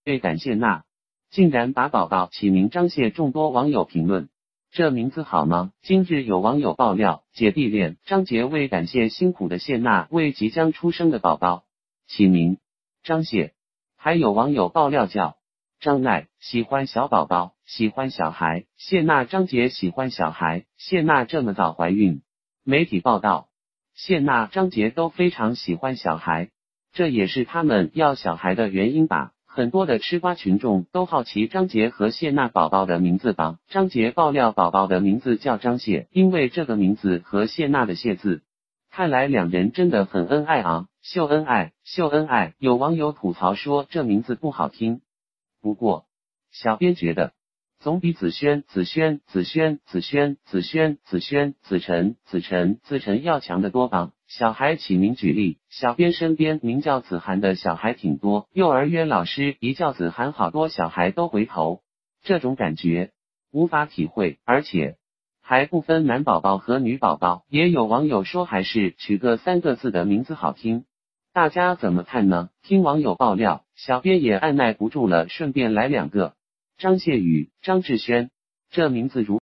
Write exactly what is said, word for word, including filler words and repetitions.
为感谢娜，竟然把宝宝起名张谢。众多网友评论：这名字好吗？今日有网友爆料，姐弟恋张杰为感谢辛苦的谢娜为即将出生的宝宝起名张谢。还有网友爆料叫张奈喜欢小宝宝，喜欢小孩，谢娜张杰喜欢小孩，谢娜这么早怀孕。媒体报道，谢娜张杰都非常喜欢小孩，这也是他们要小孩的原因吧。很多的吃瓜群众都好奇张杰和谢娜宝宝的名字吧。张杰爆料宝宝的名字叫张谢，因为这个名字和谢娜的谢字。看来两人真的很恩爱啊，秀恩爱，秀恩爱。有网友吐槽说这名字不好听，不过小编觉得总比子轩、子轩、子轩、子轩、子轩、子轩、子晨、子晨、子晨要强得多吧。小孩起名举例，小编身边名叫子涵的小孩挺多，幼儿园老师一叫子涵，好多小孩都回头，这种感觉无法体会，而且还不分男宝宝和女宝宝。也有网友说还是取个三个字的名字好听，大家怎么看呢？听网友爆料，小编也按耐不住了，顺便来两个张谢宇、张志轩，这名字如